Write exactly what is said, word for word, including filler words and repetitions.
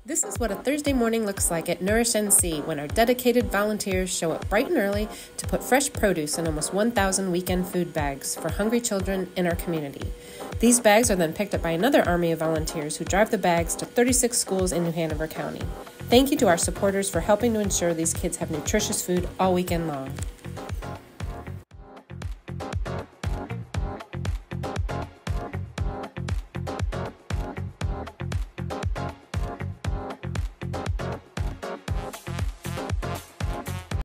This is what a Thursday morning looks like at NourishNC when our dedicated volunteers show up bright and early to put fresh produce in almost one thousand weekend food bags for hungry children in our community. These bags are then picked up by another army of volunteers who drive the bags to thirty-six schools in New Hanover County. Thank you to our supporters for helping to ensure these kids have nutritious food all weekend long.